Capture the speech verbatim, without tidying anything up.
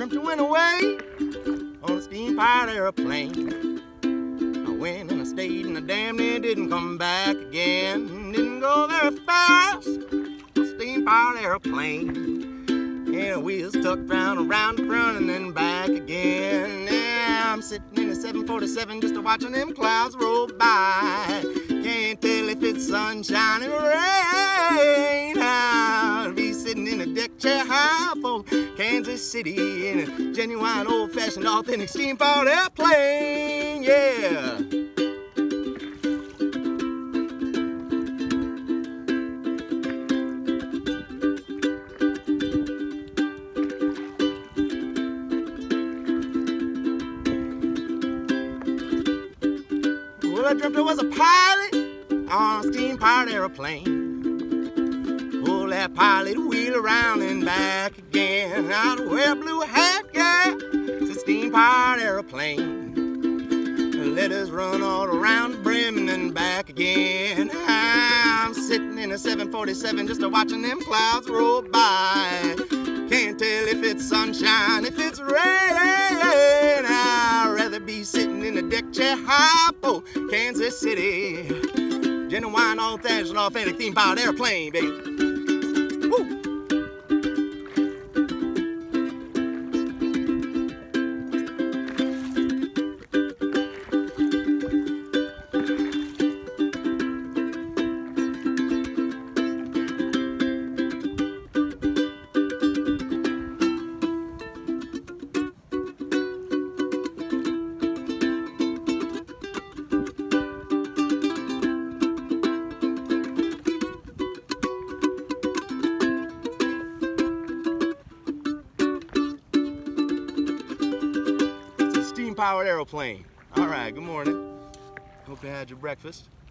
dreamt you went away on a steam-powered airplane. I went and I stayed and I damn near didn't come back again. Didn't go very fast, a steam-powered airplane. Yeah, wheels tucked round around the front and then back again. Yeah, I'm sitting in a seven forty-seven just watching them clouds roll by. Can't tell if it's sunshine or rain. I'll be sitting in a deck chair high for Kansas City in a genuine old-fashioned authentic steam-powered airplane. Yeah. Well, I dreamt I was a pilot on a steam-powered airplane. Pull that pilot wheel around and back again. I'd wear a blue hat, yeah, it's a steam-powered airplane. Let us run all around the brim and then back again. I'm sitting in a seven forty-seven just watching them clouds roll by. Can't tell if it's sunshine, if it's rain. I'd rather be sitting in a deck chair high for Kansas City. Genuine, old-fashioned, authentic steam-powered airplane, baby. Woo! Steam-powered airplane. All right, good morning. Hope you had your breakfast.